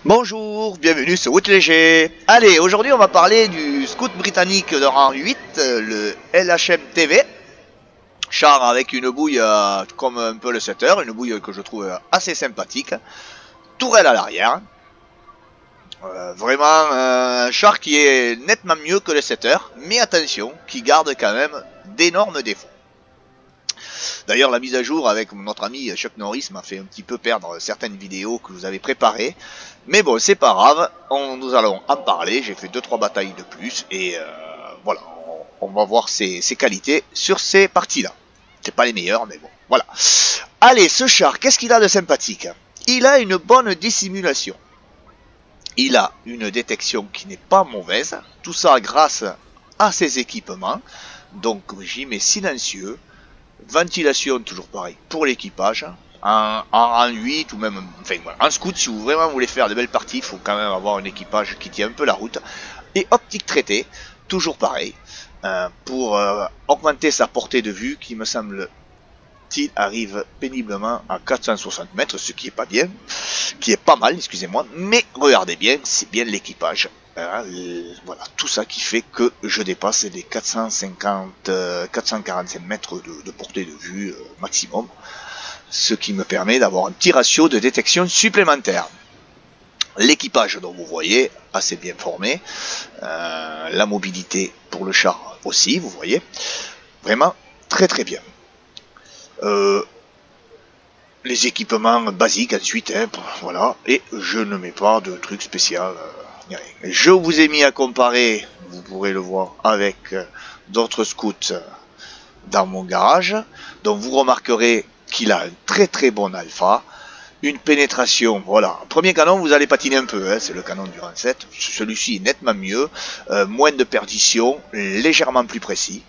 Bonjour, bienvenue sur Route Léger. Allez, aujourd'hui on va parler du scout britannique de rang 8, le LHM-TV. Char avec une bouille comme un peu le 7h, une bouille que je trouve assez sympathique. Tourelle à l'arrière. Vraiment un char qui est nettement mieux que le 7h, mais attention, qui garde quand même d'énormes défauts. D'ailleurs, la mise à jour avec notre ami Chuck Norris m'a fait un petit peu perdre certaines vidéos que vous avez préparées. Mais bon, c'est pas grave, nous allons en parler. J'ai fait 2-3 batailles de plus et voilà, on va voir ses qualités sur ces parties-là. C'est pas les meilleures, mais bon, voilà. Allez, ce char, qu'est-ce qu'il a de sympathique? Il a une bonne dissimulation. Il a une détection qui n'est pas mauvaise. Tout ça grâce à ses équipements. Donc, j'y mets silencieux. Ventilation, toujours pareil, pour l'équipage. En 8 ou même enfin, voilà, en scout, si vous vraiment voulez faire de belles parties, il faut quand même avoir un équipage qui tient un peu la route. Et optique traitée, toujours pareil, pour augmenter sa portée de vue, qui me semble-t-il arrive péniblement à 460 mètres, ce qui est pas bien, qui est pas mal, excusez-moi, mais regardez bien, c'est bien l'équipage. Voilà, tout ça qui fait que je dépasse les 445 mètres de portée de vue maximum, ce qui me permet d'avoir un petit ratio de détection supplémentaire. L'équipage, dont vous voyez, assez bien formé, la mobilité pour le char aussi, vous voyez, vraiment très très bien. Les équipements basiques ensuite, hein, voilà, et je ne mets pas de trucs spécial. Je vous ai mis à comparer, vous pourrez le voir, avec d'autres scouts dans mon garage. Donc vous remarquerez qu'il a un très très bon alpha. Une pénétration, voilà. Premier canon, vous allez patiner un peu, hein, c'est le canon du rang 7. Celui-ci est nettement mieux. Moins de perdition, légèrement plus précis.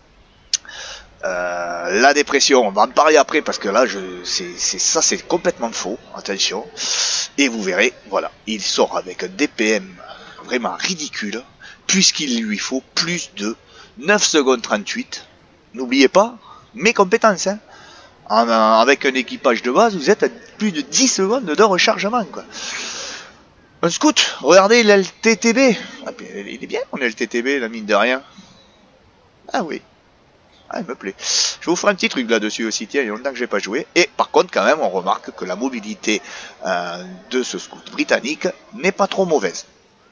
La dépression, on va en parler après parce que là, c'est complètement faux. Attention. Et vous verrez, voilà, il sort avec un DPM vraiment ridicule, puisqu'il lui faut plus de 9 secondes 38. N'oubliez pas mes compétences, hein. Avec un équipage de base, vous êtes à plus de 10 secondes de rechargement, quoi. Un scout, regardez l'LTTB. Ah, il est bien mon LTTB, la mine de rien. Ah oui. Ah, il me plaît. Je vous ferai un petit truc là-dessus aussi, tiens, il y a longtemps que j'ai pas joué. Et par contre, quand même, on remarque que la mobilité de ce scout britannique n'est pas trop mauvaise.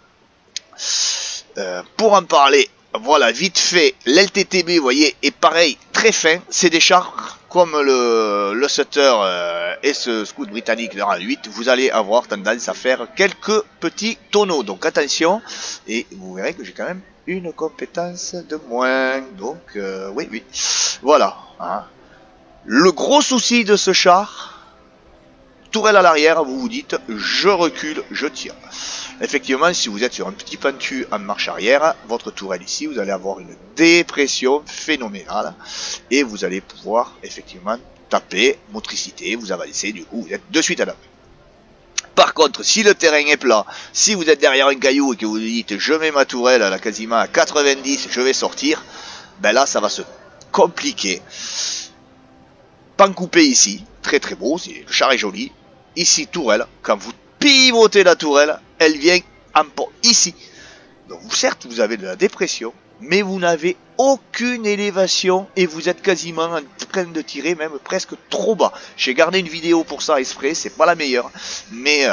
Pour en parler, voilà, vite fait, l'LTTB, vous voyez, est pareil, très fin. C'est des chars comme le Sutter et ce scout britannique de rang 8. Vous allez avoir tendance à faire quelques petits tonneaux. Donc attention, et vous verrez que j'ai quand même une compétence de moins. Donc oui, voilà. Hein. Le gros souci de ce char, tourelle à l'arrière, vous vous dites, je recule, je tire. Effectivement, si vous êtes sur un petit pentu en marche arrière, votre tourelle ici, vous allez avoir une dépression phénoménale et vous allez pouvoir effectivement taper, motricité, vous avancez, du coup vous êtes de suite à la main. Par contre, si le terrain est plat, si vous êtes derrière un caillou et que vous dites je mets ma tourelle là, quasiment à 90, je vais sortir, ben là ça va se compliquer. Pan coupé ici, très très beau, le char est joli. Ici tourelle, quand vous pivotez la tourelle, elle vient en pont ici. Donc certes vous avez de la dépression, mais vous n'avez aucune élévation et vous êtes quasiment en train de tirer même presque trop bas. J'ai gardé une vidéo pour ça exprès, c'est pas la meilleure, mais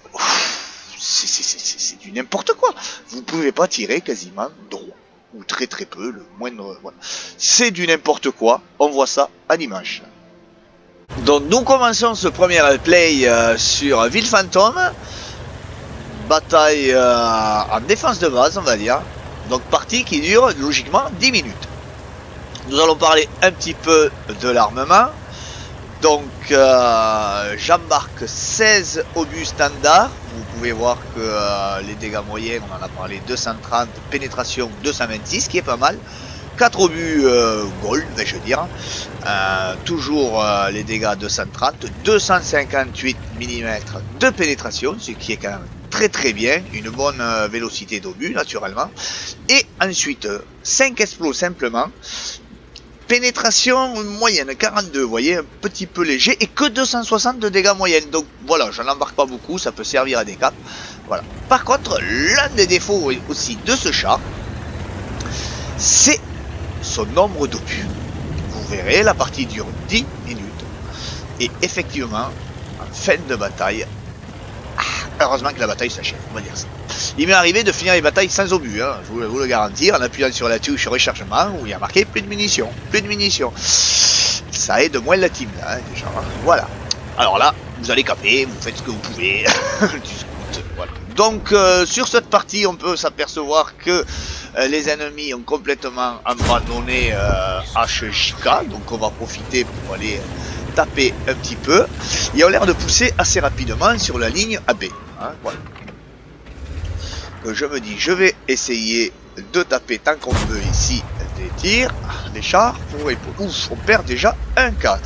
c'est du n'importe quoi. Vous pouvez pas tirer quasiment droit, ou très très peu, le moindre. Voilà. C'est du n'importe quoi, on voit ça en image. Donc nous commençons ce premier play sur Ville Fantôme. Bataille en défense de base, on va dire. Donc partie qui dure logiquement 10 minutes. Nous allons parler un petit peu de l'armement. Donc j'embarque 16 obus standards. Vous pouvez voir que les dégâts moyens, on en a parlé, 230, pénétration 226, qui est pas mal. 4 obus gold, je veux dire. Toujours les dégâts 230, 258 mm de pénétration, ce qui est quand même très très bien, une bonne vélocité d'obus naturellement. Et ensuite 5 explos simplement, pénétration moyenne 42, vous voyez, un petit peu léger, et que 260 de dégâts moyenne. Donc voilà, je n'embarque pas beaucoup, ça peut servir à des caps. Voilà. Par contre, l'un des défauts aussi de ce char, c'est son nombre d'obus. Vous verrez, la partie dure 10 minutes. Et effectivement, en fin de bataille, heureusement que la bataille s'achève, on va dire ça. Il m'est arrivé de finir les batailles sans obus, hein, je vous le garantir, en appuyant sur la touche rechargement, où il y a marqué plus de munitions, plus de munitions. Ça aide moins la team, là, hein, déjà. Voilà. Alors là, vous allez caper, vous faites ce que vous pouvez. Voilà. Donc, sur cette partie, on peut s'apercevoir que les ennemis ont complètement abandonné HJK, donc on va profiter pour aller taper un petit peu. Ils ont l'air de pousser assez rapidement sur la ligne AB. Hein, voilà. Donc je me dis, je vais essayer de taper tant qu'on peut ici des tirs, des chars. Ouf, on perd déjà un 4.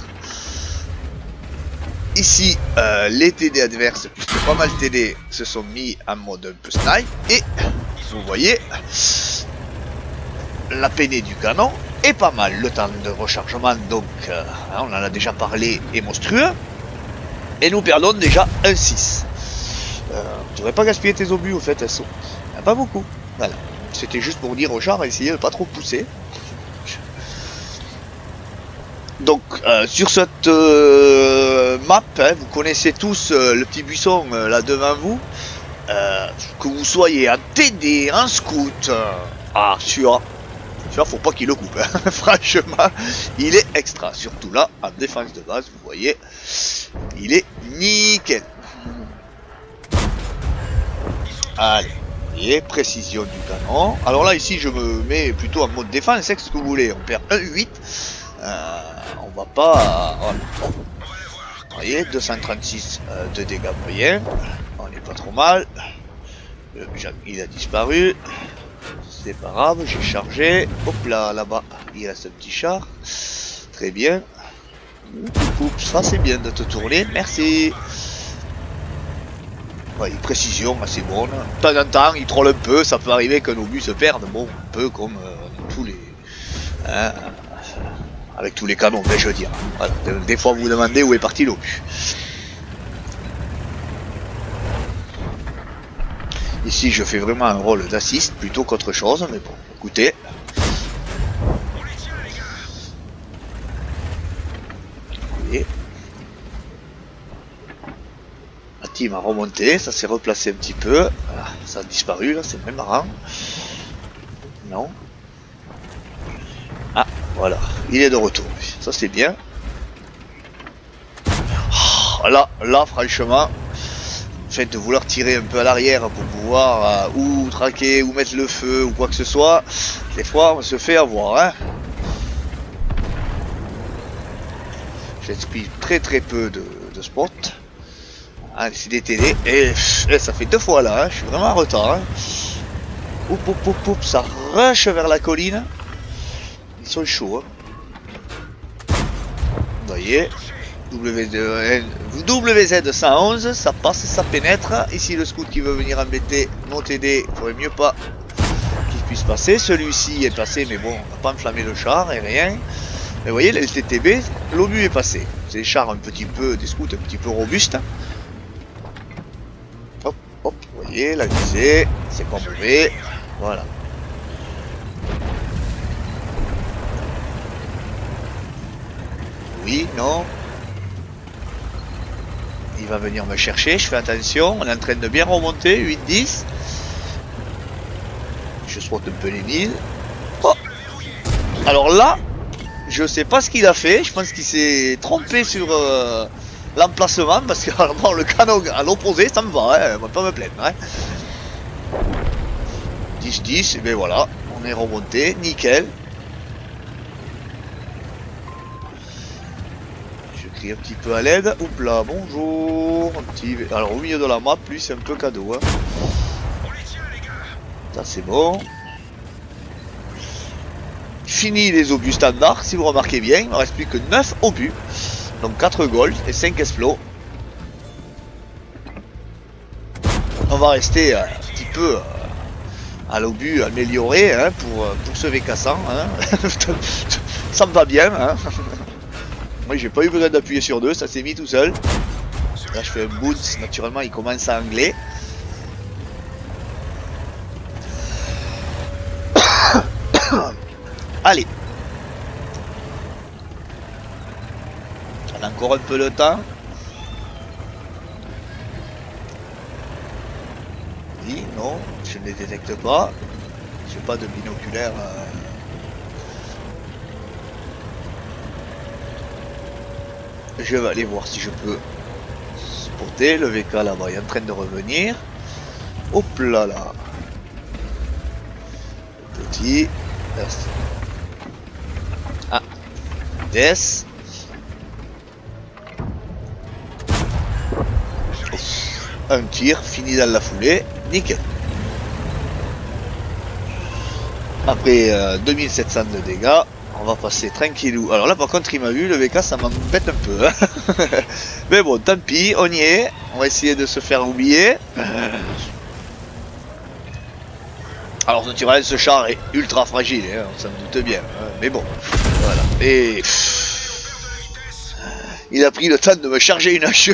Ici, les TD adverses, puisque pas mal TD se sont mis en mode un peu snipe. Et vous voyez, la peinée du canon est pas mal. Le temps de rechargement, donc, on en a déjà parlé, est monstrueux. Et nous perdons déjà un 6. Tu devrais pas gaspiller tes obus, au fait, elles sont pas beaucoup. Voilà. C'était juste pour dire au char, essayer de pas trop pousser. Donc, sur cette map, hein, vous connaissez tous le petit buisson là devant vous. Que vous soyez en TD, en scout, celui-là, faut pas qu'il le coupe. Hein. Franchement, il est extra. Surtout là, en défense de base, vous voyez, il est nickel. Allez. Et précision du canon. Alors là ici je me mets plutôt en mode défense, c'est ce que vous voulez. On perd 1-8. On va pas. Voilà. Vous voyez, 236 de dégâts moyens. On n'est pas trop mal. Il a disparu. C'est pas grave, j'ai chargé. Hop là, là-bas, il reste un petit char. Très bien. Ça c'est bien de te tourner, merci. Ouais, précision assez bonne. De temps en temps, il troll un peu, ça peut arriver qu'un obus se perde. Bon, un peu comme tous les... Hein, avec tous les canons, ben, je veux dire. Voilà. Des fois, vous vous demandez où est parti l'obus. Ici, je fais vraiment un rôle d'assist plutôt qu'autre chose, mais bon, écoutez. Et... il m'a remonté, ça s'est replacé un petit peu, ah, ça a disparu là, c'est même marrant. Non. Ah, voilà, il est de retour, ça c'est bien. Oh, là, franchement, le fait de vouloir tirer un peu à l'arrière pour pouvoir ou traquer, ou mettre le feu, ou quoi que ce soit, des fois on se fait avoir, hein. J'ai pris très peu de spots. Ah, c'est des TD et ça fait 2 fois là, hein. Je suis vraiment en retard. Hein. Ça rush vers la colline. Ils sont chauds. Hein. Vous voyez, WZ111, ça passe, ça pénètre. Ici le scout qui veut venir embêter mon TD, il faudrait mieux pas qu'il puisse passer. Celui-ci est passé, mais bon, on va pas enflammer le char et rien. Mais vous voyez, le LTTB, l'obus est passé. C'est des chars un petit peu, des scouts un petit peu robustes. Hop, vous voyez, la visée, c'est pas mauvais, voilà. Oui, non. Il va venir me chercher, je fais attention, on est en train de bien remonter, 8-10. Je saute un peu les milles. Oh. Alors là, je sais pas ce qu'il a fait, je pense qu'il s'est trompé sur... l'emplacement, parce que bon, le canon à l'opposé ça me va, hein, on va pas me plaindre, hein. 10-10, et ben voilà, on est remonté, nickel. Je crie un petit peu à l'aide, oups là, bonjour, un petit... Alors au milieu de la map, lui c'est un peu cadeau, hein. Ça c'est bon. Fini les obus standards, si vous remarquez bien, il ne reste plus que 9 obus. Donc 4 gold et 5 explos. On va rester un petit peu à l'obus amélioré, hein, pour ce VK100. Hein. Ça me va bien, hein. Moi j'ai pas eu besoin d'appuyer sur 2, ça s'est mis tout seul. Là je fais un bounce, naturellement il commence à angler. Allez. On a encore un peu de temps. Oui, non, je ne les détecte pas. J'ai pas de binoculaire. Je vais aller voir si je peux spotter. Le VK là-bas est en train de revenir. Hop là là. Petit. Ah. Death. Un tir, fini dans la foulée. Nickel. Après 2700 de dégâts. On va passer tranquillou. Alors là par contre il m'a vu, le VK ça m'embête un peu. Hein. Mais bon, tant pis, on y est. On va essayer de se faire oublier. Alors naturellement ce char est ultra fragile, hein, on s'en doute bien. Hein. Mais bon, voilà. Et il a pris le temps de me charger une hache.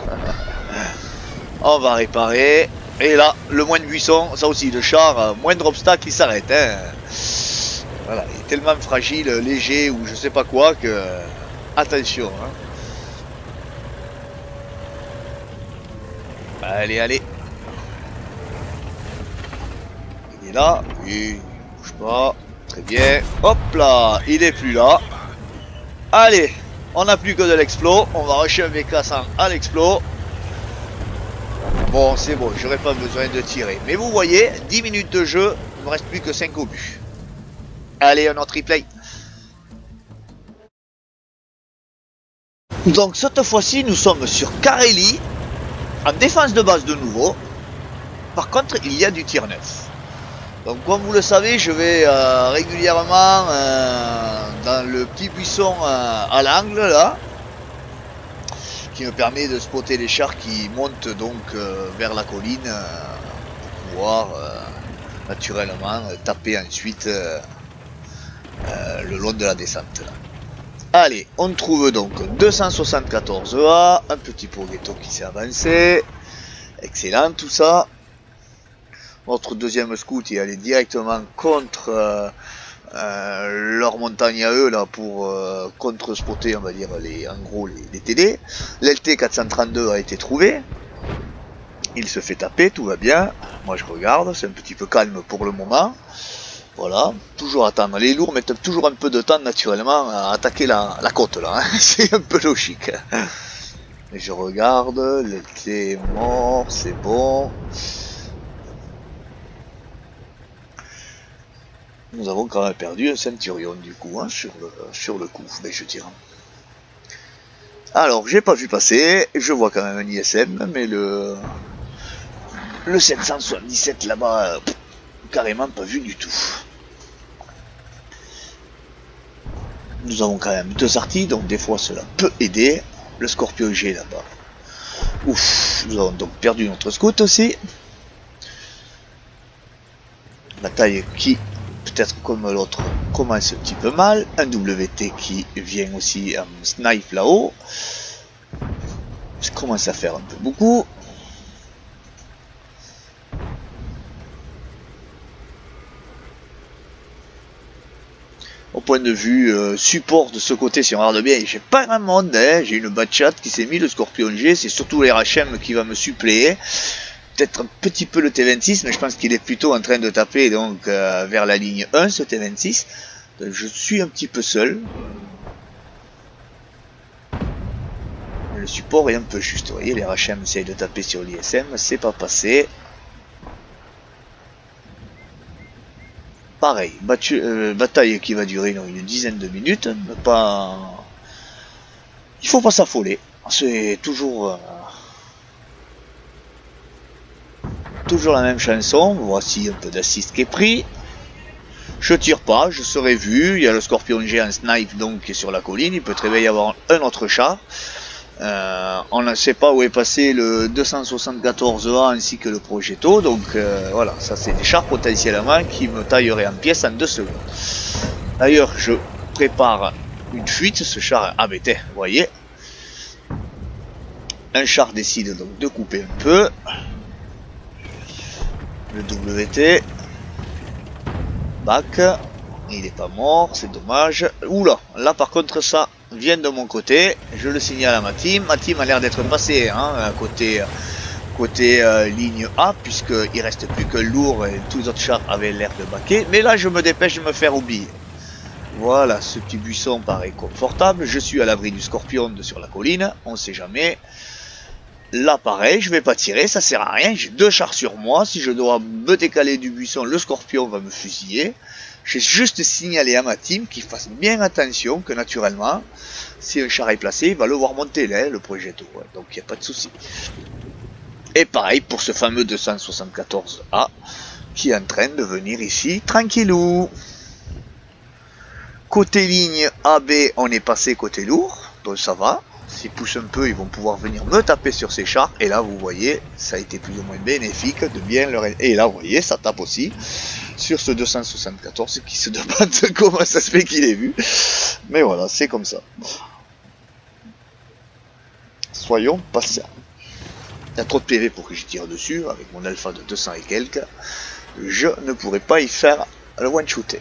On va réparer. Et là, le moins de buisson, ça aussi, le char, moindre obstacle, il s'arrête. Hein. Voilà, il est tellement fragile, léger ou je sais pas quoi que... Attention. Hein. Allez, allez. Il est là. Oui, il bouge pas. Très bien. Hop là, il est plus là. Allez, on n'a plus que de l'explos. On va rusher un VK100 à l'explos. Bon, c'est bon, j'aurais pas besoin de tirer. Mais vous voyez, 10 minutes de jeu, il ne me reste plus que 5 obus. Allez, un autre replay. Donc cette fois-ci, nous sommes sur Kareli, en défense de base de nouveau. Par contre, il y a du tir neuf. Donc comme vous le savez, je vais régulièrement dans le petit buisson à l'angle là, qui me permet de spotter les chars qui montent donc vers la colline pour pouvoir naturellement taper ensuite le long de la descente là. Allez, on trouve donc 274 EA, un petit Poghetto qui s'est avancé, excellent tout ça. Notre deuxième scout est allé directement contre leur montagne à eux là pour contre-spotter on va dire en gros les TD. L'LT 432 a été trouvé. Il se fait taper, tout va bien. Moi je regarde, c'est un petit peu calme pour le moment. Voilà, toujours attendre. Les lourds mettent toujours un peu de temps naturellement à attaquer la côte là, hein. C'est un peu logique. Et je regarde, l'LT est mort, c'est bon. Nous avons quand même perdu un Centurion du coup, hein, sur le coup, mais je dirais. Alors, j'ai pas vu passer, je vois quand même un ISM, mais le 777 là-bas, carrément pas vu du tout. Nous avons quand même 2 artis, donc des fois cela peut aider. Le Scorpion G là-bas. Ouf, nous avons donc perdu notre scout aussi. La taille qui... peut-être comme l'autre commence un petit peu mal. Un WT qui vient aussi en snipe là-haut. Ça commence à faire un peu beaucoup. Au point de vue support de ce côté, si on regarde bien, j'ai pas grand monde. Hein. J'ai une Batchat qui s'est mis, le Scorpion G. C'est surtout l'RHM qui va me suppléer. Peut-être un petit peu le T26, mais je pense qu'il est plutôt en train de taper donc vers la ligne 1, ce T26. Donc, je suis un petit peu seul. Le support est un peu juste. Vous voyez, les RHM essayent de taper sur l'ISM, c'est pas passé. Pareil, bataille qui va durer une dizaine de minutes, mais pas... Il faut pas s'affoler. C'est toujours... toujours la même chanson. Voici un peu d'assist qui est pris. Je tire pas, je serai vu. Il y a le Scorpion G en snipe donc qui est sur la colline. Il peut très bien y avoir un autre char. On ne sait pas où est passé le 274A ainsi que le Progetto. Donc voilà, ça c'est des chars potentiellement qui me tailleraient en pièces en 2 secondes. D'ailleurs, je prépare une fuite. Ce char embêté, vous voyez. Un char décide donc de couper un peu. Le WT. Bac. Il n'est pas mort, c'est dommage. Oula, là par contre ça vient de mon côté. Je le signale à ma team. Ma team a l'air d'être passée hein, côté ligne A, puisqu'il reste plus que le lourd et tous les autres chars avaient l'air de baquer. Mais là je me dépêche de me faire oublier. Voilà, ce petit buisson paraît confortable. Je suis à l'abri du scorpion sur la colline, on sait jamais. Là pareil, je vais pas tirer, ça sert à rien. J'ai 2 chars sur moi. Si je dois me décaler du buisson, le scorpion va me fusiller. J'ai juste signalé à ma team qu'ils fassent bien attention, que naturellement, si un char est placé, il va le voir monter là, le Progetto. Ouais, donc il n'y a pas de souci. Et pareil pour ce fameux 274A qui est en train de venir ici tranquillou. Côté ligne AB, on est passé côté lourd, donc ça va. S'ils poussent un peu, ils vont pouvoir venir me taper sur ces chars. Et là, vous voyez, ça a été plus ou moins bénéfique de bien leur... Et là, vous voyez, ça tape aussi sur ce 274 qui se demande comment ça se fait qu'il est vu. Mais voilà, c'est comme ça. Soyons patients. Il y a trop de PV pour que je tire dessus. Avec mon alpha de 200 et quelques, je ne pourrais pas y faire le one-shooter.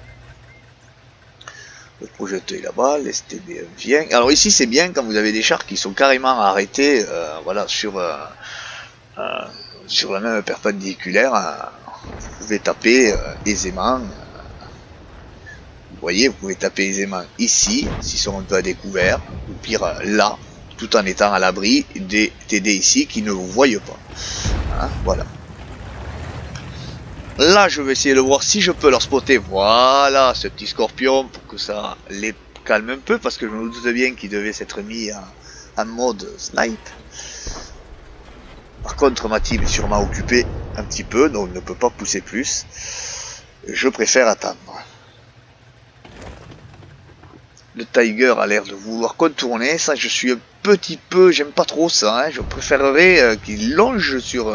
Le Progetto est là-bas, l'STB vient. Alors ici c'est bien quand vous avez des chars qui sont carrément arrêtés voilà, sur la même perpendiculaire. Vous pouvez taper aisément. Vous voyez, vous pouvez taper aisément ici, s'ils sont un peu à découvert, ou pire là, tout en étant à l'abri des TD ici qui ne vous voient pas. Hein, voilà. Là, je vais essayer de voir si je peux leur spotter, voilà, ce petit scorpion, pour que ça les calme un peu, parce que je me doute bien qu'ils devaient s'être mis en mode snipe. Par contre, ma team est sûrement occupée un petit peu, donc ne peut pas pousser plus. Je préfère attendre. Le Tiger a l'air de vouloir contourner, ça je suis un petit peu, j'aime pas trop ça, hein. Je préférerais qu'il longe sur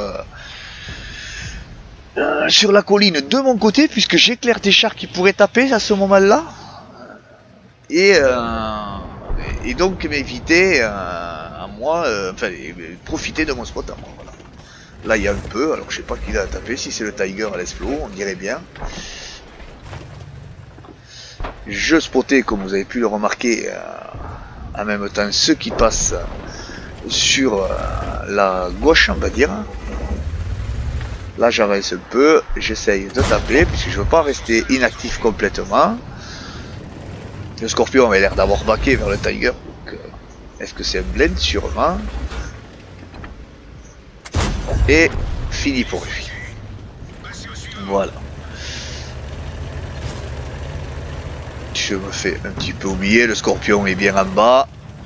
la colline de mon côté, puisque j'éclaire des chars qui pourraient taper à ce moment-là, et donc m'éviter à moi, enfin profiter de mon spot à moi. Voilà. Là il y a un peu, alors je sais pas qui l'a tapé, si c'est le Tiger à l'Esplo, on dirait bien. Je spottais, comme vous avez pu le remarquer, en même temps ceux qui passent sur la gauche, on va dire. Là j'avance un peu, j'essaye de taper, puisque je veux pas rester inactif complètement. Le Scorpion avait l'air d'avoir baqué vers le Tiger, est-ce que c'est un blend? Sûrement. Et fini pour lui. Voilà. Je me fais un petit peu oublier, le Scorpion est bien en bas.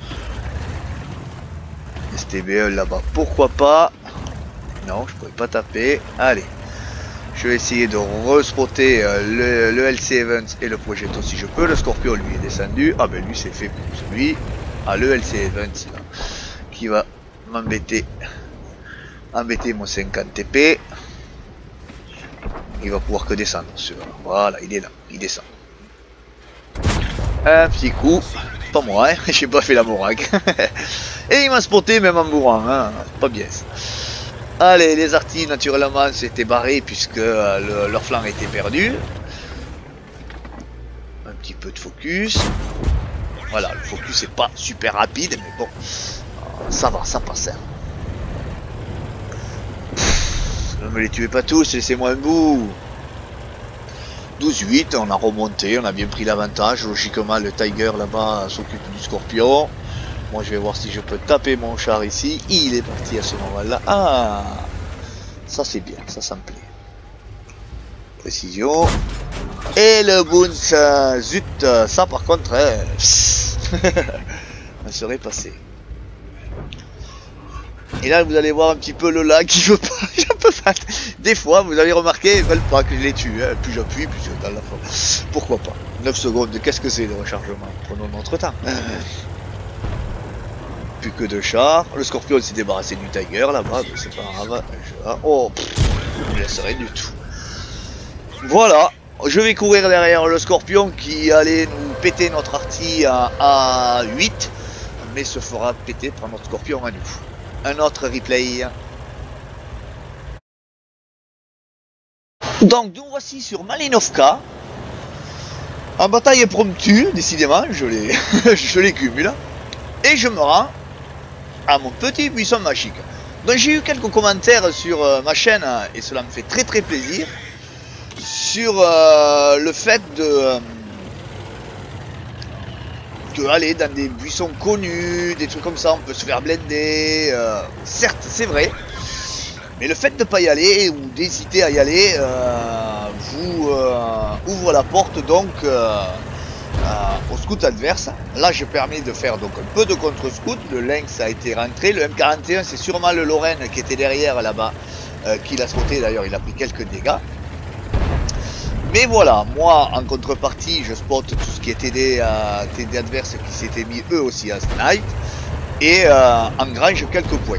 STB1 là-bas, pourquoi pas. Non, je pourrais pas taper. Allez, je vais essayer de respotter le LC Events et le Progetto si je peux. Le Scorpion lui est descendu. Ah ben lui c'est fait pour celui. Ah, le LC Events là, qui va m'embêter. Embêter mon 50 TP. Il va pouvoir que descendre. Voilà, il est là, il descend. Un petit coup, pas moi, hein, j'ai pas fait la morague. Et il m'a spoté même en mourant, hein, pas bien ça. Allez, les artis naturellement s'étaient barrés puisque leur flanc était perdu. Un petit peu de focus. Voilà, le focus est pas super rapide, mais bon, ça va, ça passe. Hein. Ne me les tuez pas tous, laissez-moi un bout. 12-8, on a remonté, on a bien pris l'avantage. Logiquement, le Tiger là-bas s'occupe du Scorpion. Moi, je vais voir si je peux taper mon char ici. Il est parti à ce moment-là. Ah, ça c'est bien, ça me plaît. Précision. Et le bounce, zut, ça par contre, on serait passé. Et là, vous allez voir un petit peu le lag qui veut pas. Je peux pas. Des fois, vous avez remarqué, ils veulent pas que je les tue. Hein. Plus j'appuie, plus je dans la fin. Pourquoi pas? 9 secondes, qu'est-ce que c'est de rechargement? Prenons notre temps. Plus que 2 chars. Le Scorpion s'est débarrassé du Tiger là-bas, c'est pas grave. Oh, il ne laisse rien du tout. Voilà. Je vais courir derrière le Scorpion qui allait nous péter notre artille à 8, mais se fera péter par notre Scorpion à nous. Un autre replay. Donc nous voici sur Malinovka. En bataille impromptue, décidément, je les cumule. Et je me rends à mon petit buisson magique. Donc j'ai eu quelques commentaires sur ma chaîne, et cela me fait très plaisir, sur le fait de aller dans des buissons connus, des trucs comme ça, on peut se faire blender, certes c'est vrai, mais le fait de ne pas y aller ou d'hésiter à y aller vous ouvre la porte donc au scout adverse. Là je permets de faire donc un peu de contre-scout, le Lynx a été rentré, le M41 c'est sûrement le Lorraine qui était derrière là-bas, qui l'a spoté d'ailleurs, il a pris quelques dégâts. Mais voilà, moi en contrepartie je spot tout ce qui est TD adverse qui s'était mis eux aussi à snipe et engrange quelques points.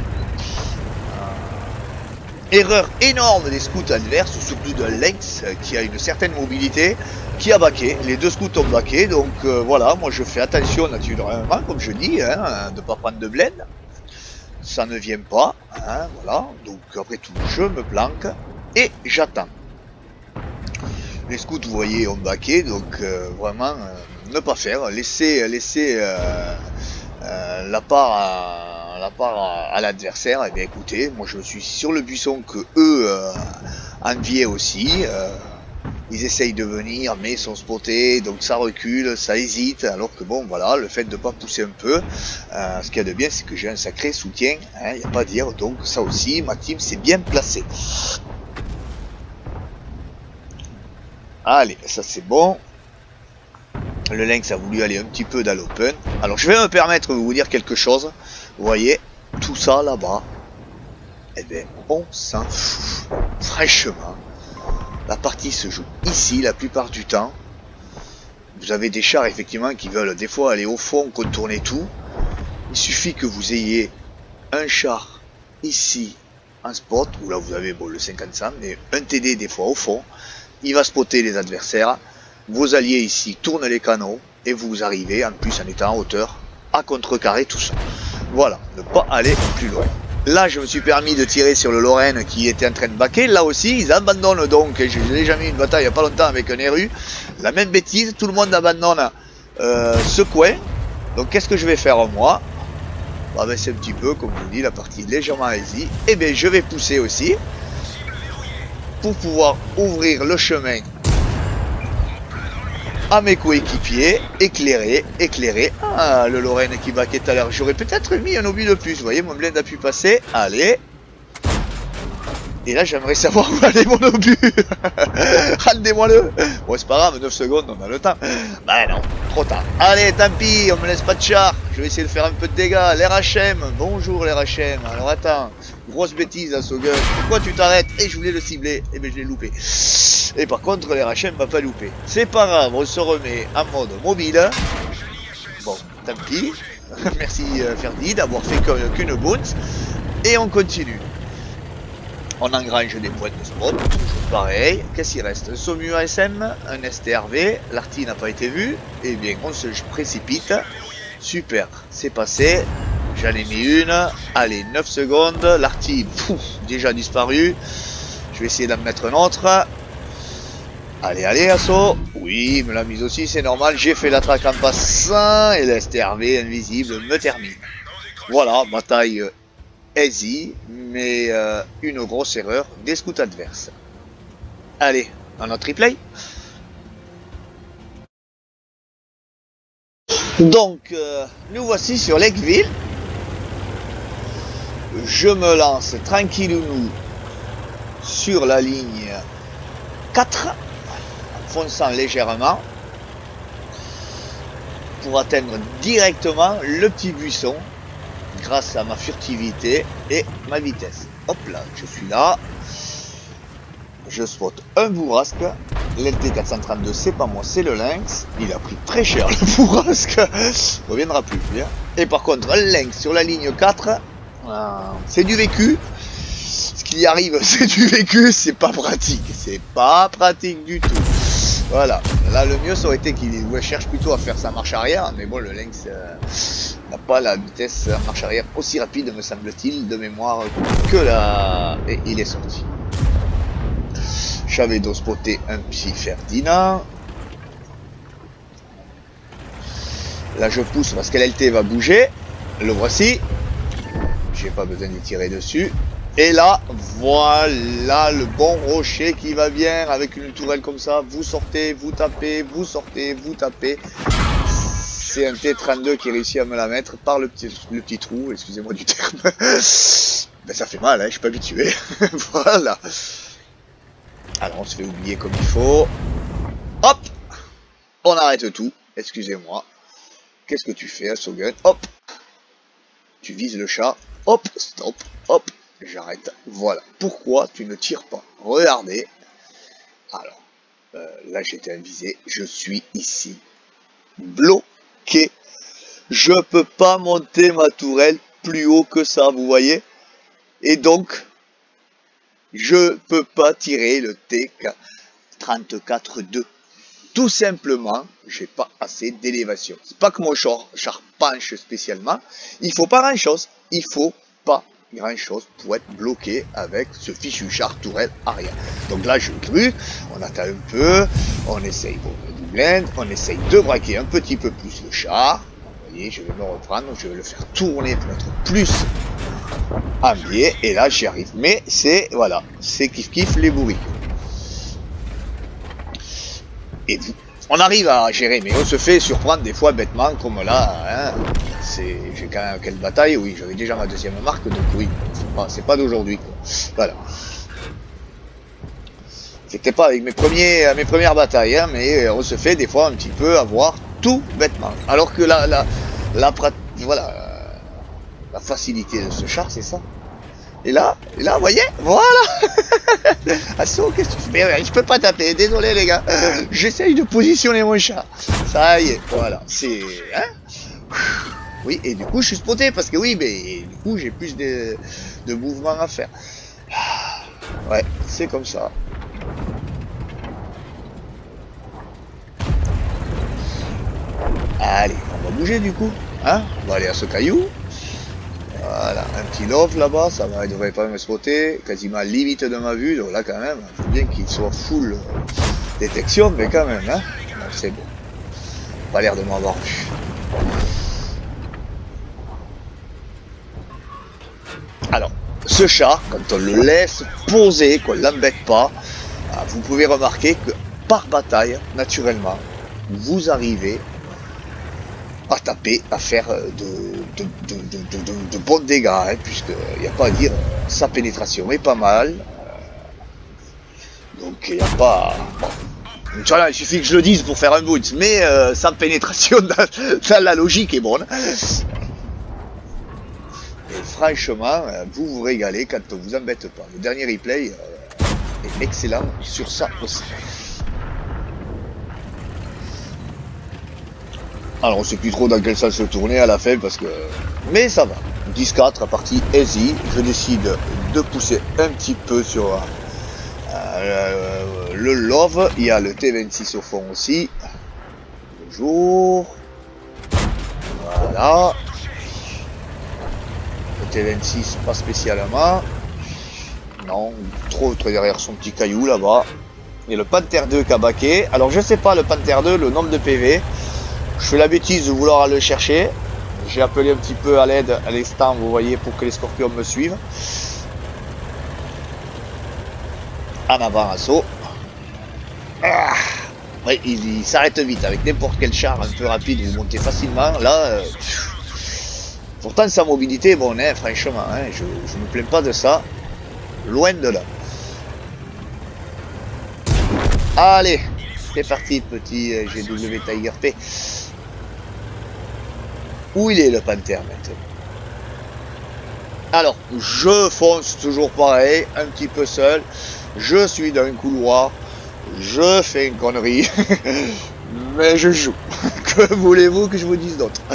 Erreur énorme des scouts adverses, surtout de Lynx qui a une certaine mobilité, qui a baqué, les deux scouts ont baqué, donc voilà, moi je fais attention naturellement, comme je dis, hein, de ne pas prendre de blend, ça ne vient pas, hein, voilà, donc après tout je me planque et j'attends. Les scouts, vous voyez, ont baqué, donc vraiment ne pas faire, laisser la part à l'adversaire. Et bien écoutez, moi je suis sur le buisson que eux enviaient aussi. Ils essayent de venir, mais ils sont spotés, donc ça recule, ça hésite. Alors que bon, voilà, le fait de ne pas pousser un peu, ce qu'il y a de bien, c'est que j'ai un sacré soutien, hein, il n'y a pas à dire. Donc ça aussi, ma team s'est bien placée. Allez, ça c'est bon. Le Lynx a voulu aller un petit peu dans l'open. Alors je vais me permettre de vous dire quelque chose. Vous voyez, tout ça là-bas, eh bien, on s'en fout. Franchement, la partie se joue ici la plupart du temps. Vous avez des chars effectivement qui veulent des fois aller au fond, contourner tout. Il suffit que vous ayez un char ici en spot, où là vous avez bon, le 50-100, mais un TD des fois au fond. Il va spotter les adversaires, vos alliés ici tournent les canaux et vous arrivez en plus en étant en hauteur à contrecarrer tout ça. Voilà, ne pas aller plus loin. Là je me suis permis de tirer sur le Lorraine qui était en train de baquer, là aussi ils abandonnent donc, et j'ai déjà mis une bataille il n'y a pas longtemps avec un Eru, la même bêtise, tout le monde abandonne ce coin, donc qu'est-ce que je vais faire moi? Bah, ben, c'est un petit peu comme je vous dis, la partie légèrement easy, et bien je vais pousser aussi, pour pouvoir ouvrir le chemin à mes coéquipiers, éclairer. Ah, le Lorraine qui baquait tout à l'heure. J'aurais peut-être mis un obus de plus. Vous voyez, mon blend a pu passer. Allez. Et là, j'aimerais savoir où allait mon obus. Rendez-moi-le. Bon, c'est pas grave, 9 secondes, on a le temps. Bah non, trop tard. Allez, tant pis, on me laisse pas de char. Je vais essayer de faire un peu de dégâts. L'RHM, bonjour l'RHM. Alors attends, grosse bêtise à Sogun. Pourquoi tu t'arrêtes? Et je voulais le cibler. Et bien je l'ai loupé. Et par contre, l'RHM m'a pas loupé. C'est pas grave, on se remet en mode mobile. Bon, tant pis. Merci Ferdi d'avoir fait qu'une bounce. Et on continue. On engrange des points de spot, toujours pareil. Qu'est-ce qu'il reste? Un Somu ASM, un STRV, l'artille n'a pas été vue. Eh bien, on se précipite. Super, c'est passé. J'en ai mis une. Allez, 9 secondes. L'artille, déjà disparu. Je vais essayer d'en mettre un autre. Allez, allez, assaut. Oui, me l'a mise aussi, c'est normal. J'ai fait la traque en passant. Et le STRV invisible me termine. Voilà, bataille easy, mais une grosse erreur des scouts adverses. Allez, un autre replay. Donc, nous voici sur Lakeville. Je me lance tranquillement sur la ligne 4, en fonçant légèrement, pour atteindre directement le petit buisson, grâce à ma furtivité et ma vitesse. Hop là, je suis là. Je spot un bourrasque. L'LT 432, c'est pas moi, c'est le Lynx. Il a pris très cher le bourrasque. Il reviendra plus. Bien. Et par contre, un Lynx sur la ligne 4, c'est du vécu. Ce qui arrive, c'est du vécu. C'est pas pratique. C'est pas pratique du tout. Voilà, là le mieux ça aurait été qu'il cherche plutôt à faire sa marche arrière, mais bon le Lynx n'a pas la vitesse marche arrière aussi rapide me semble-t-il de mémoire que là. Et il est sorti. J'avais donc spoté un petit Ferdinand. Là je pousse parce que l'LT va bouger. Le voici. J'ai pas besoin d'y tirer dessus. Et là, voilà le bon rocher qui va bien avec une tourelle comme ça. Vous sortez, vous tapez, vous sortez, vous tapez. C'est un T32 qui réussit à me la mettre par le petit trou, excusez-moi du terme. Ben ça fait mal, hein, je suis pas habitué. Voilà. Alors on se fait oublier comme il faut. Hop. On arrête tout, excusez-moi. Qu'est-ce que tu fais, Sogun? Hop. Tu vises le chat. Hop, stop, hop. J'arrête. Voilà. Pourquoi tu ne tires pas? Regardez. Alors, là j'étais invisé. Je suis ici. Bloqué. Je peux pas monter ma tourelle plus haut que ça, vous voyez? Et donc, je peux pas tirer le TK-34-2. Tout simplement, j'ai pas assez d'élévation. C'est pas que mon char penche spécialement. Il faut pas grand chose. Il faut pas grand chose pour être bloqué avec ce fichu char tourelle arrière. Donc là je grue, on attend un peu, on essaye du blend, on essaye de braquer un petit peu plus le char. Vous voyez, je vais me reprendre, je vais le faire tourner pour être plus en biais, et là j'y arrive. Mais c'est, voilà, c'est kiff kiff les bourriques. Et on arrive à gérer, mais on se fait surprendre des fois bêtement, comme là, hein. J'ai quand même quelle bataille, oui, j'avais déjà ma deuxième marque, donc oui, c'est pas d'aujourd'hui, voilà. C'était pas avec mes premières batailles, hein, mais on se fait des fois un petit peu avoir tout bêtement. Alors que voilà, la facilité de ce char, c'est ça. Et là, vous voyez, voilà. Asso, qu'est-ce que tu fais? Mais je peux pas taper, désolé les gars. J'essaye de positionner mon chat. Ça y est, voilà, c'est... Hein, oui, et du coup, je suis spoté, parce que oui, mais du coup, j'ai plus de mouvements à faire. Ouais, c'est comme ça. Allez, on va bouger du coup. Hein, on va aller à ce caillou. Voilà, un petit love là-bas, ça va, il devrait pas me spotter, quasiment limite de ma vue, donc là quand même, il faut bien qu'il soit full détection, mais quand même, hein, c'est bon. Pas l'air de m'avoir vu. Alors, ce chat, quand on le laisse poser, qu'on l'embête pas, vous pouvez remarquer que par bataille, naturellement, vous arrivez à taper, à faire de bons dégâts, hein, puisqu'il n'y a pas à dire, sa pénétration est pas mal. Donc il n'y a pas... Bon. Voilà, il suffit que je le dise pour faire un boot, mais sa pénétration dans la logique est bonne. Et franchement, vous vous régalez quand on vous embête pas. Le dernier replay est excellent sur ça aussi. Alors on sait plus trop dans quel sens se tourner à la fin parce que... Mais ça va. 10-4, partie easy. Je décide de pousser un petit peu sur le love. Il y a le T26 au fond aussi. Bonjour. Voilà. Le T26 pas spécialement. Non, trop derrière son petit caillou là-bas. Et le Panther 2 qui a baqué. Alors je sais pas le Panther 2, le nombre de PV. Je fais la bêtise de vouloir le chercher. J'ai appelé un petit peu à l'aide à l'instant, vous voyez, pour que les scorpions me suivent. En avant, assaut. Ah, ouais, il s'arrête vite. Avec n'importe quel char un peu rapide, vous montez facilement. Là, pourtant sa mobilité est bonne, hein, franchement. Hein, je ne me plains pas de ça. Loin de là. Allez, c'est parti, petit GW Tiger P. Où il est le Panther maintenant? Alors, je fonce toujours pareil, un petit peu seul. Je suis dans un couloir. Je fais une connerie. Mais je joue. Que voulez-vous que je vous dise d'autre?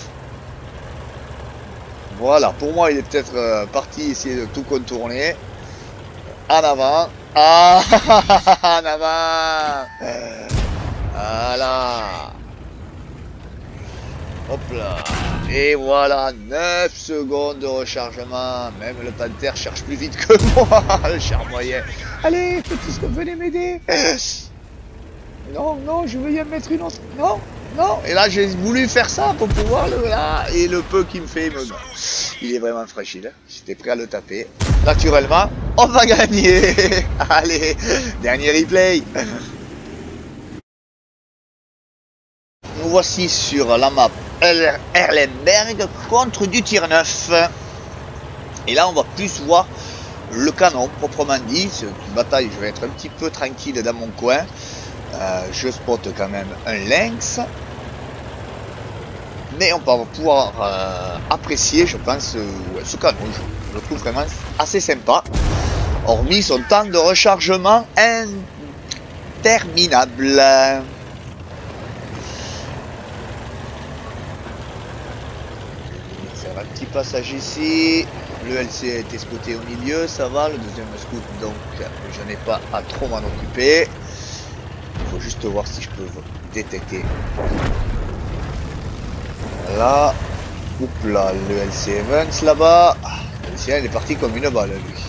Voilà, pour moi, il est peut-être parti essayer de tout contourner. En avant. Ah, en avant. Voilà. Hop là. Et voilà, 9 secondes de rechargement. Même le Panther cherche plus vite que moi, le charmoyen. Allez, petit scope, venez m'aider. Non, non, je veux y mettre une autre. Non, non. Et là, j'ai voulu faire ça pour pouvoir le... Là, et le peu qu'il me fait, il est vraiment fragile. Hein. J'étais prêt à le taper. Naturellement, on va gagner. Allez, dernier replay. Nous voici sur la map Erlenberg contre du tir 9. Et là, on va plus voir le canon, proprement dit. C'est une bataille, je vais être un petit peu tranquille dans mon coin. Je spot quand même un lynx. Mais on va pouvoir apprécier, je pense, ce canon. Je le trouve vraiment assez sympa. Hormis son temps de rechargement interminable. Un petit passage ici, le LC a été spoté au milieu, ça va, le deuxième scout donc je n'ai pas à trop m'en occuper. Il faut juste voir si je peux détecter. Voilà, oups là, le LC Evans là-bas, le LC il est parti comme une balle lui.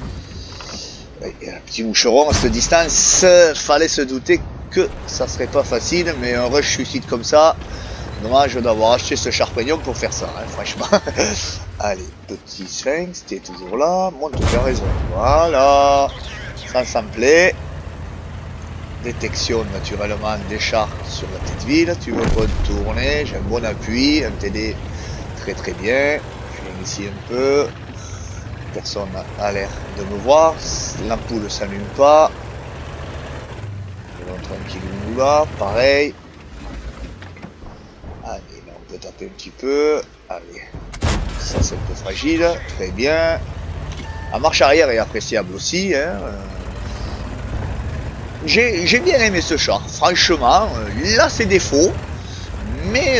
Un petit moucheron à cette distance, fallait se douter que ça serait pas facile, mais un rush suicide comme ça. Dommage d'avoir acheté ce charpegnon pour faire ça, hein, franchement. Allez, petit sphinx, t'es toujours là. Monte, tu as raison. Voilà. Sans sampler. Détection naturellement des chars sur la petite ville. Tu veux retourner. J'ai un bon appui. Un TD très très bien. Je viens ici un peu. Personne a l'air de me voir. L'ampoule ne s'allume pas. Je vais tranquillement là. Pareil. Allez, là on peut taper un petit peu. Allez, ça c'est un peu fragile. Très bien. La marche arrière est appréciable aussi. Hein. J'ai bien aimé ce char. Franchement, il a ses défauts. Mais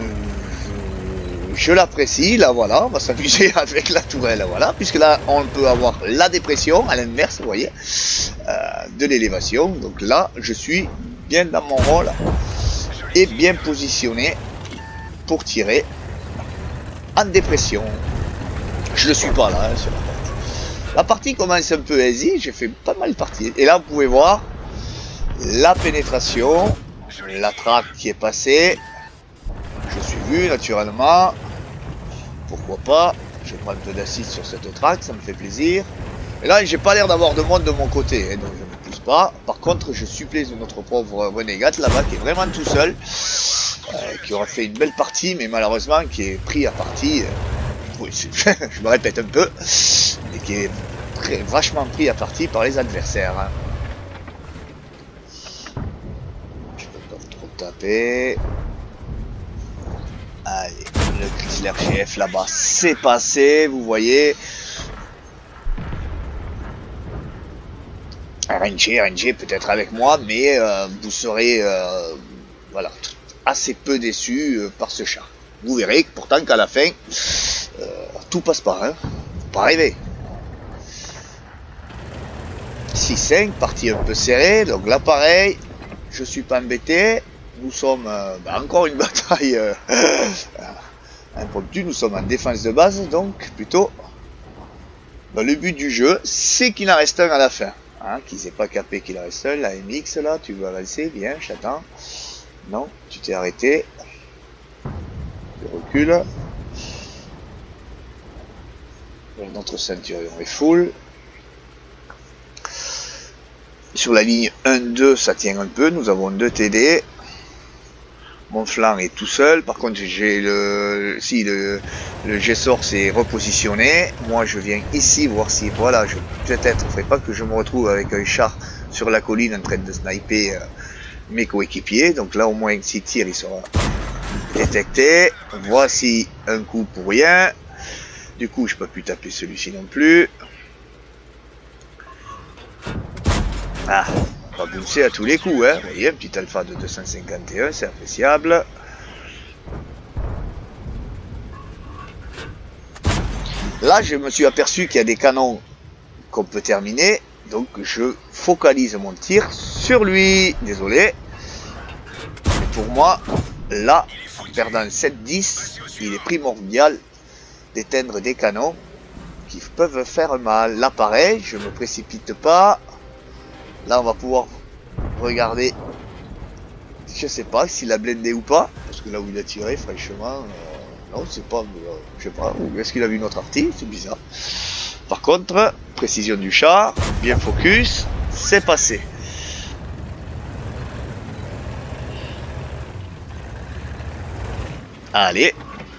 je l'apprécie. Là, voilà, on va s'amuser avec la tourelle. Voilà, puisque là, on peut avoir la dépression à l'inverse, vous voyez, de l'élévation. Donc là, je suis bien dans mon rôle et bien positionné pour tirer en dépression. Je ne suis pas là hein, sur la partie. La partie commence un peu easy, j'ai fait pas mal de parties. Et là vous pouvez voir la pénétration, la traque qui est passée. Je suis vu naturellement. Pourquoi pas. Je prends un peu d'acide sur cette traque, ça me fait plaisir. Et là j'ai pas l'air d'avoir de monde de mon côté, hein, donc je ne pousse pas. Par contre je supplée notre pauvre renégat là-bas qui est vraiment tout seul. Qui aura fait une belle partie, mais malheureusement qui est pris à partie, oui, je me répète un peu, mais qui est vachement pris à partie par les adversaires. Hein. Je peux pas trop taper. Allez, le Chrysler GF là-bas, c'est passé, vous voyez. RNG peut-être avec moi, mais vous serez, voilà, assez peu déçu par ce chat. Vous verrez pourtant qu'à la fin, tout passe pas, hein. Faut pas rêver. 6-5, partie un peu serrée, donc là pareil, je suis pas embêté. Nous sommes encore une bataille impromptue, nous sommes en défense de base, donc plutôt le but du jeu, c'est qu'il en reste un à la fin. Hein, qui s'est pas capé qu'il en reste un, la MX là, tu veux avancer, bien, j'attends. Non, tu t'es arrêté. Je recule. Notre ceinture est full. Sur la ligne 1-2, ça tient un peu. Nous avons 2 TD. Mon flanc est tout seul. Par contre, j'ai le G-Sort s'est repositionné. Moi, je viens ici voir si, voilà, peut-être, il ne faudrait pas que je me retrouve avec un char sur la colline en train de sniper mes coéquipiers. Donc là, au moins, s'il tire, il sera détecté. Voici un coup pour rien. Du coup, je peux plus taper celui-ci non plus. Ah, on va bouncer à tous les coups, hein. Vous voyez, un petit alpha de 251, c'est appréciable. Là, je me suis aperçu qu'il y a des canons qu'on peut terminer. Donc, je focalise mon tir sur lui. Désolé. pour moi, là, en perdant 7-10, il est primordial d'éteindre des canons qui peuvent faire mal. Là, pareil, je me précipite pas. Là, on va pouvoir regarder. Je sais pas s'il a blindé ou pas. Parce que là où il a tiré, franchement, non, c'est pas. Je sais pas. Est-ce qu'il a vu notre artille? C'est bizarre. Par contre, précision du char, bien focus, c'est passé. Allez.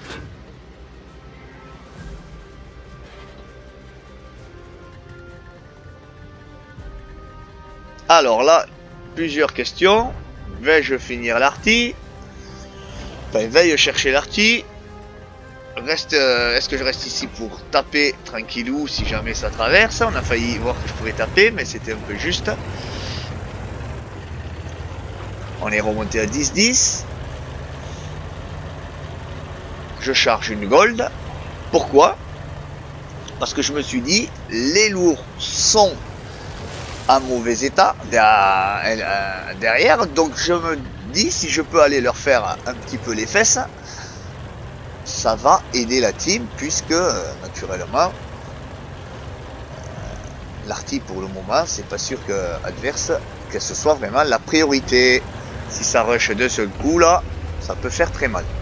Alors là, plusieurs questions. Vais-je finir l'artille? Enfin, veille chercher l'artille. Est-ce que je reste ici pour taper tranquillou si jamais ça traverse? On a failli voir que je pouvais taper, mais c'était un peu juste. On est remonté à 10-10. Je charge une gold. Pourquoi? Parce que je me suis dit, les lourds sont en mauvais état derrière. Donc je me dis, si je peux aller leur faire un petit peu les fesses, ça va aider la team, puisque naturellement l'artille pour le moment, c'est pas sûr que adverse que ce soit vraiment la priorité. Si ça rush de seul coup là, ça peut faire très mal.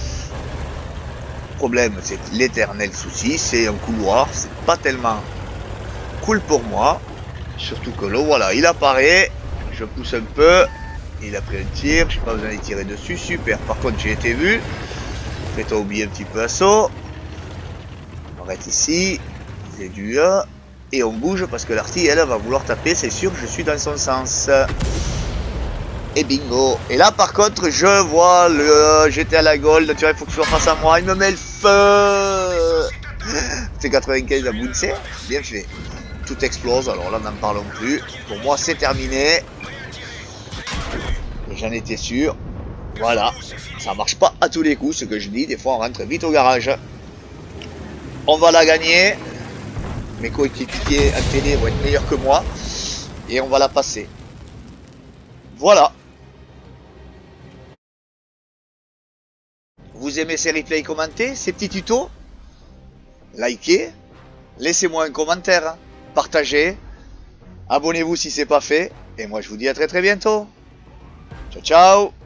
Le problème, c'est l'éternel souci, c'est un couloir, c'est pas tellement cool pour moi. Surtout que là, voilà, il apparaît, je pousse un peu, il a pris un tir, j'ai pas besoin d'y tirer dessus, super. Par contre, j'ai été vu, fais-toi oublier un petit peu assaut. On arrête ici, j'ai du E, et on bouge parce que l'artille, elle, va vouloir taper, c'est sûr, je suis dans son sens. Et bingo. Et là, par contre, je vois le j'étais à la gold, tu vois, il faut que je sois face à moi, il me met le feu. C'est 95 à bouncer, bien fait. Tout explose, alors là, n'en parlons plus. Pour moi, c'est terminé. J'en étais sûr. Voilà, ça marche pas à tous les coups, ce que je dis. Des fois, on rentre vite au garage. On va la gagner. Mes coéquipiers à télé vont être meilleurs que moi. Et on va la passer. Voilà. Vous aimez ces replays commentés, ces petits tutos? Likez. Laissez-moi un commentaire. Partagez. Abonnez-vous si c'est pas fait. Et moi, je vous dis à très très bientôt. Ciao, ciao.